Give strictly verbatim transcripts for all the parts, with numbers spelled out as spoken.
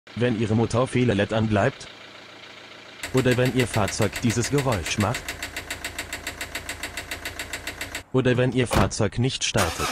Wenn Ihre Motorfehler L E D anbleibt? Oder wenn Ihr Fahrzeug dieses Geräusch macht? Oder wenn Ihr Fahrzeug nicht startet?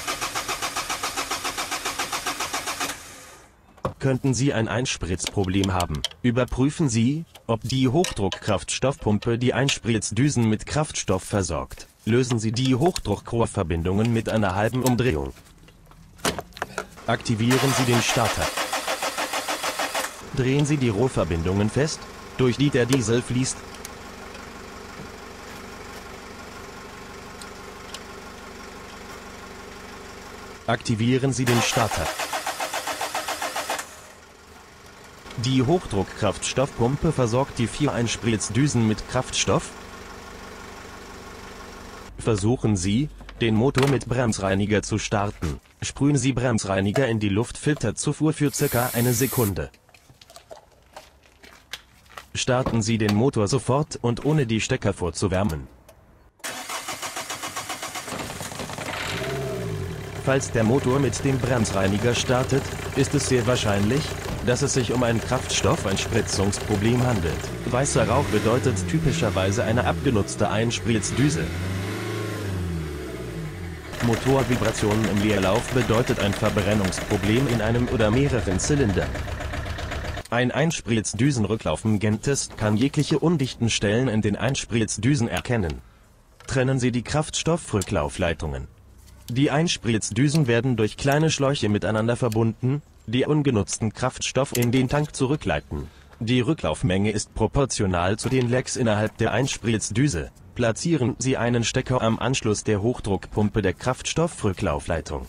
Könnten Sie ein Einspritzproblem haben? Überprüfen Sie, ob die Hochdruckkraftstoffpumpe die Einspritzdüsen mit Kraftstoff versorgt. Lösen Sie die Hochdruckrohrverbindungen mit einer halben Umdrehung. Aktivieren Sie den Starter. Drehen Sie die Rohrverbindungen fest, durch die der Diesel fließt. Aktivieren Sie den Starter. Die Hochdruckkraftstoffpumpe versorgt die vier Einspritzdüsen mit Kraftstoff. Versuchen Sie, den Motor mit Bremsreiniger zu starten. Sprühen Sie Bremsreiniger in die Luftfilterzufuhr für ca. eine Sekunde. Starten Sie den Motor sofort und ohne die Stecker vorzuwärmen. Falls der Motor mit dem Bremsreiniger startet, ist es sehr wahrscheinlich, dass es sich um ein Kraftstoffeinspritzungsproblem handelt. Weißer Rauch bedeutet typischerweise eine abgenutzte Einspritzdüse. Motorvibrationen im Leerlauf bedeutet ein Verbrennungsproblem in einem oder mehreren Zylindern. Ein Einspritzdüsenrücklaufmagent-Test kann jegliche undichten Stellen in den Einspritzdüsen erkennen. Trennen Sie die Kraftstoffrücklaufleitungen. Die Einspritzdüsen werden durch kleine Schläuche miteinander verbunden, die ungenutzten Kraftstoff in den Tank zurückleiten. Die Rücklaufmenge ist proportional zu den Lecks innerhalb der Einspritzdüse. Platzieren Sie einen Stecker am Anschluss der Hochdruckpumpe der Kraftstoffrücklaufleitung.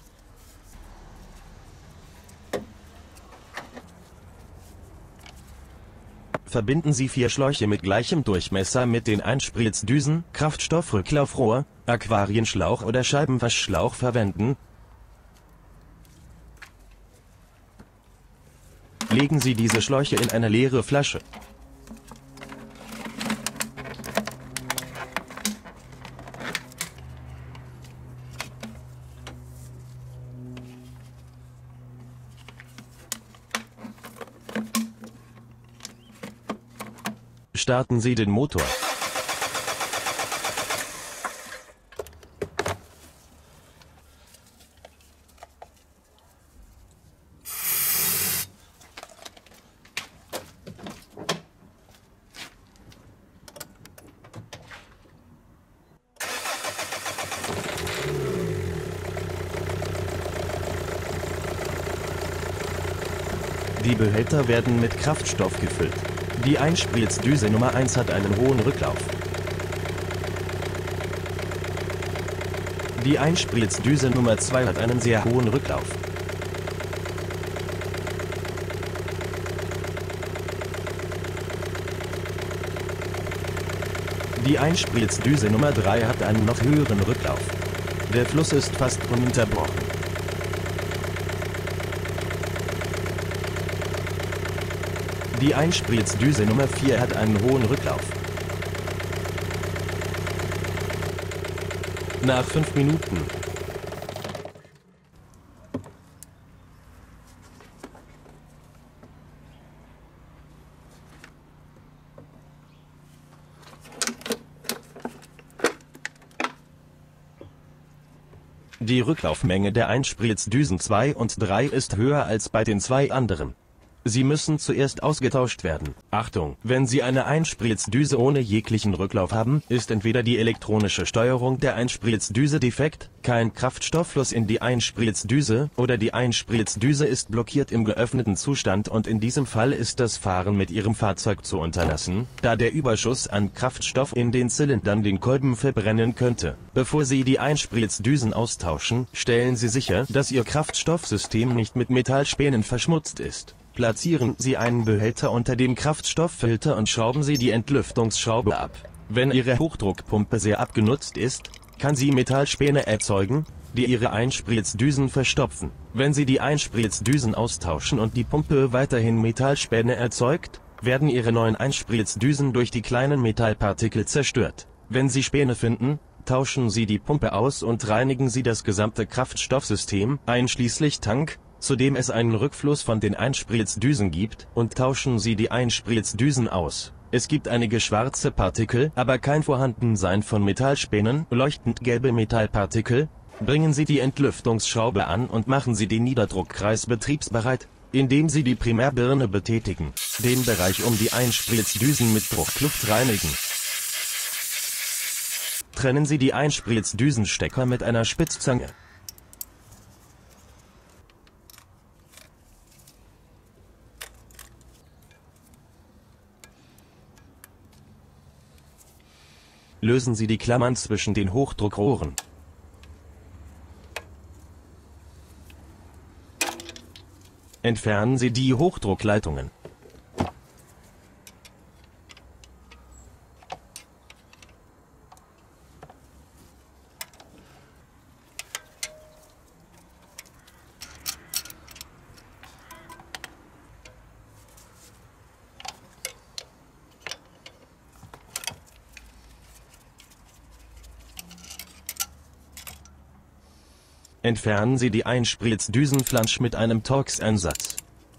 Verbinden Sie vier Schläuche mit gleichem Durchmesser mit den Einspritzdüsen. Kraftstoffrücklaufrohr, Aquarienschlauch oder Scheibenwaschschlauch verwenden. Legen Sie diese Schläuche in eine leere Flasche. Starten Sie den Motor. Die Behälter werden mit Kraftstoff gefüllt. Die Einspritzdüse Nummer eins hat einen hohen Rücklauf. Die Einspritzdüse Nummer zwei hat einen sehr hohen Rücklauf. Die Einspritzdüse Nummer drei hat einen noch höheren Rücklauf. Der Fluss ist fast ununterbrochen. Die Einspritzdüse Nummer vier hat einen hohen Rücklauf. Nach fünf Minuten. Die Rücklaufmenge der Einspritzdüsen zwei und drei ist höher als bei den zwei anderen. Sie müssen zuerst ausgetauscht werden. Achtung! Wenn Sie eine Einspritzdüse ohne jeglichen Rücklauf haben, ist entweder die elektronische Steuerung der Einspritzdüse defekt, kein Kraftstofffluss in die Einspritzdüse, oder die Einspritzdüse ist blockiert im geöffneten Zustand und in diesem Fall ist das Fahren mit Ihrem Fahrzeug zu unterlassen, da der Überschuss an Kraftstoff in den Zylindern den Kolben verbrennen könnte. Bevor Sie die Einspritzdüsen austauschen, stellen Sie sicher, dass Ihr Kraftstoffsystem nicht mit Metallspänen verschmutzt ist. Platzieren Sie einen Behälter unter dem Kraftstofffilter und schrauben Sie die Entlüftungsschraube ab. Wenn Ihre Hochdruckpumpe sehr abgenutzt ist, kann sie Metallspäne erzeugen, die Ihre Einspritzdüsen verstopfen. Wenn Sie die Einspritzdüsen austauschen und die Pumpe weiterhin Metallspäne erzeugt, werden Ihre neuen Einspritzdüsen durch die kleinen Metallpartikel zerstört. Wenn Sie Späne finden, tauschen Sie die Pumpe aus und reinigen Sie das gesamte Kraftstoffsystem, einschließlich Tank, zudem es einen Rückfluss von den Einspritzdüsen gibt, und tauschen Sie die Einspritzdüsen aus. Es gibt einige schwarze Partikel, aber kein Vorhandensein von Metallspänen, leuchtend gelbe Metallpartikel. Bringen Sie die Entlüftungsschraube an und machen Sie den Niederdruckkreis betriebsbereit, indem Sie die Primärbirne betätigen, den Bereich um die Einspritzdüsen mit Druckluft reinigen. Trennen Sie die Einspritzdüsenstecker mit einer Spitzzange. Lösen Sie die Klammern zwischen den Hochdruckrohren. Entfernen Sie die Hochdruckleitungen. Entfernen Sie die Einspritzdüsenflansch mit einem Torx-Einsatz.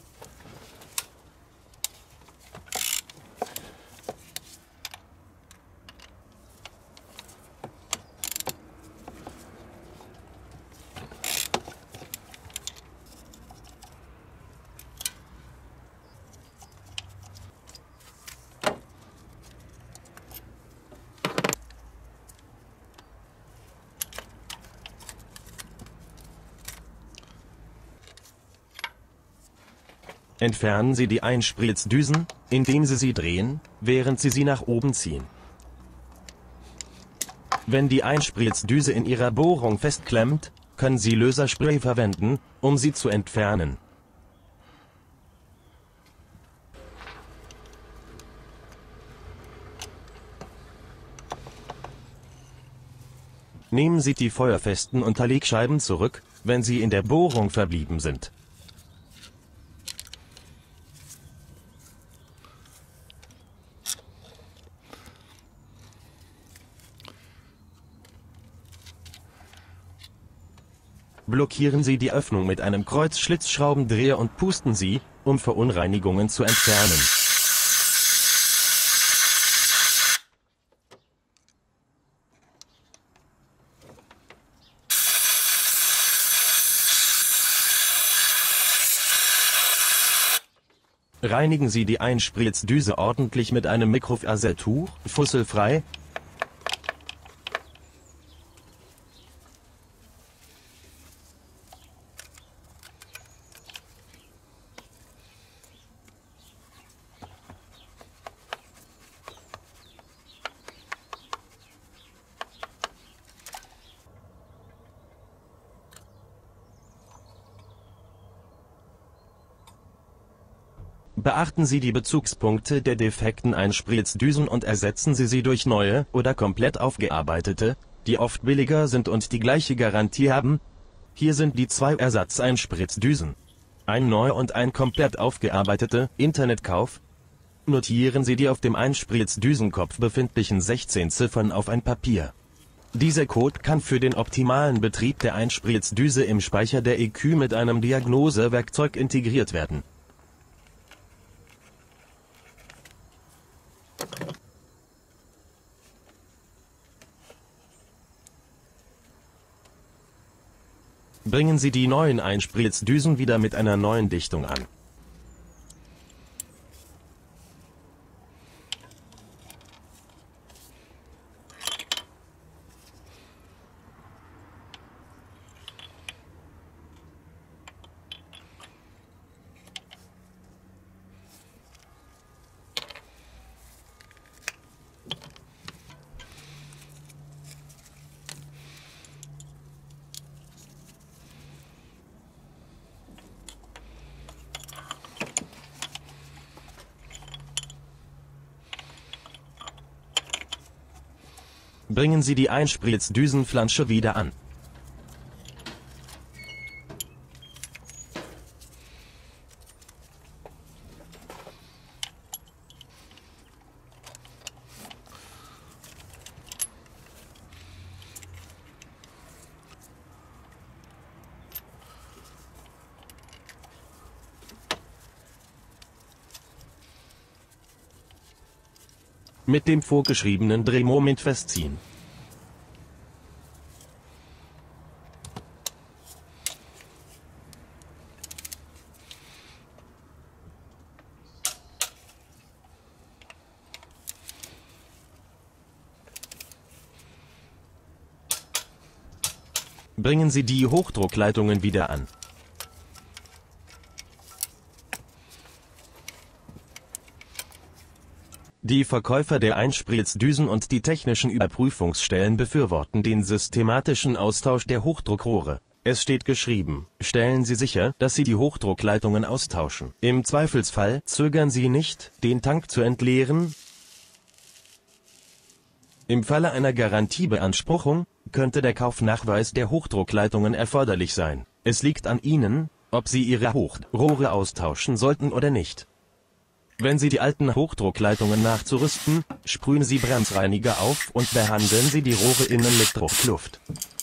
Entfernen Sie die Einspritzdüsen, indem Sie sie drehen, während Sie sie nach oben ziehen. Wenn die Einspritzdüse in Ihrer Bohrung festklemmt, können Sie Löserspray verwenden, um sie zu entfernen. Nehmen Sie die feuerfesten Unterlegscheiben zurück, wenn sie in der Bohrung verblieben sind. Blockieren Sie die Öffnung mit einem Kreuzschlitzschraubendreher und pusten Sie, um Verunreinigungen zu entfernen. Reinigen Sie die Einspritzdüse ordentlich mit einem Mikrofasertuch, fusselfrei. Beachten Sie die Bezugspunkte der defekten Einspritzdüsen und ersetzen Sie sie durch neue oder komplett aufgearbeitete, die oft billiger sind und die gleiche Garantie haben. Hier sind die zwei Ersatzeinspritzdüsen. Ein neu und ein komplett aufgearbeitete, Internetkauf. Notieren Sie die auf dem Einspritzdüsenkopf befindlichen sechzehn Ziffern auf ein Papier. Dieser Code kann für den optimalen Betrieb der Einspritzdüse im Speicher der E Q mit einem Diagnosewerkzeug integriert werden. Bringen Sie die neuen Einspritzdüsen wieder mit einer neuen Dichtung an. Bringen Sie die Einspritzdüsenflansche wieder an. Mit dem vorgeschriebenen Drehmoment festziehen. Bringen Sie die Hochdruckleitungen wieder an. Die Verkäufer der Einspritzdüsen und die technischen Überprüfungsstellen befürworten den systematischen Austausch der Hochdruckrohre. Es steht geschrieben: Stellen Sie sicher, dass Sie die Hochdruckleitungen austauschen. Im Zweifelsfall zögern Sie nicht, den Tank zu entleeren. Im Falle einer Garantiebeanspruchung könnte der Kaufnachweis der Hochdruckleitungen erforderlich sein. Es liegt an Ihnen, ob Sie Ihre Hochdruckrohre austauschen sollten oder nicht. Wenn Sie die alten Hochdruckleitungen nachzurüsten, sprühen Sie Bremsreiniger auf und behandeln Sie die Rohre innen mit Druckluft.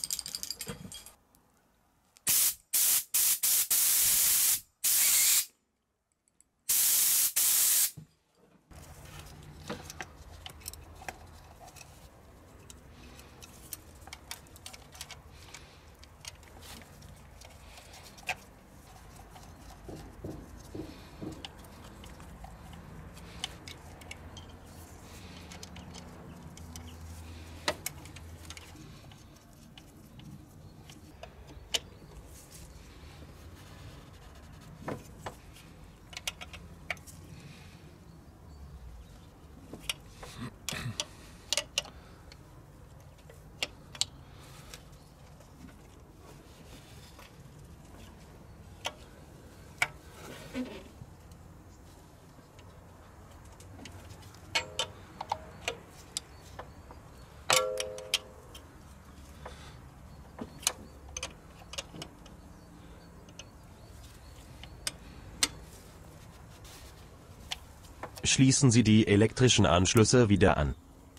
Schließen Sie die elektrischen Anschlüsse wieder an.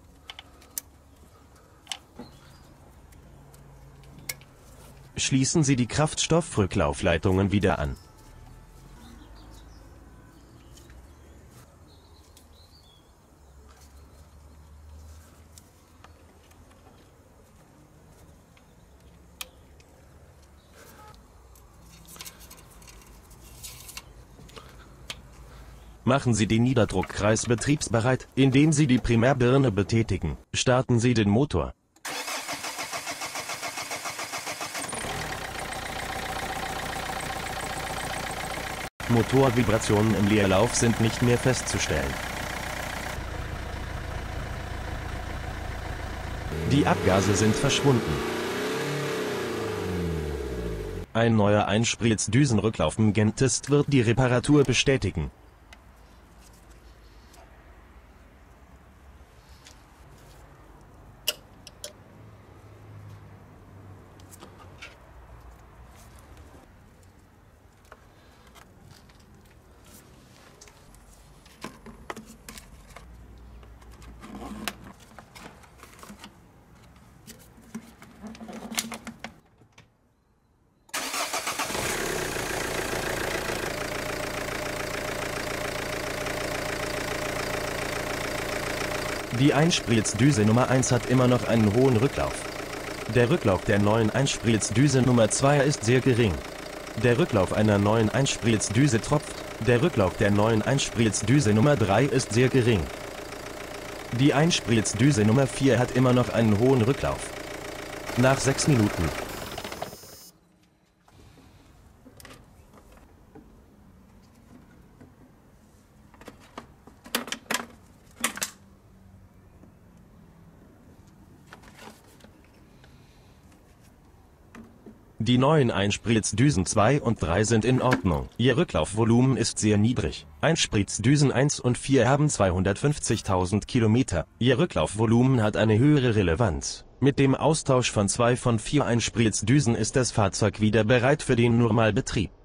Schließen Sie die Kraftstoffrücklaufleitungen wieder an. Machen Sie den Niederdruckkreis betriebsbereit, indem Sie die Primärbirne betätigen. Starten Sie den Motor. Motorvibrationen im Leerlauf sind nicht mehr festzustellen. Die Abgase sind verschwunden. Ein neuer Einspritzdüsenrücklaufmengentest wird die Reparatur bestätigen. Die Einspritzdüse Nummer eins hat immer noch einen hohen Rücklauf. Der Rücklauf der neuen Einspritzdüse Nummer zwei ist sehr gering. Der Rücklauf einer neuen Einspritzdüse tropft. Der Rücklauf der neuen Einspritzdüse Nummer drei ist sehr gering. Die Einspritzdüse Nummer vier hat immer noch einen hohen Rücklauf. Nach sechs Minuten. Die neuen Einspritzdüsen zwei und drei sind in Ordnung. Ihr Rücklaufvolumen ist sehr niedrig. Einspritzdüsen eins und vier haben zweihundertfünfzigtausend Kilometer. Ihr Rücklaufvolumen hat eine höhere Relevanz. Mit dem Austausch von zwei von vier Einspritzdüsen ist das Fahrzeug wieder bereit für den Normalbetrieb.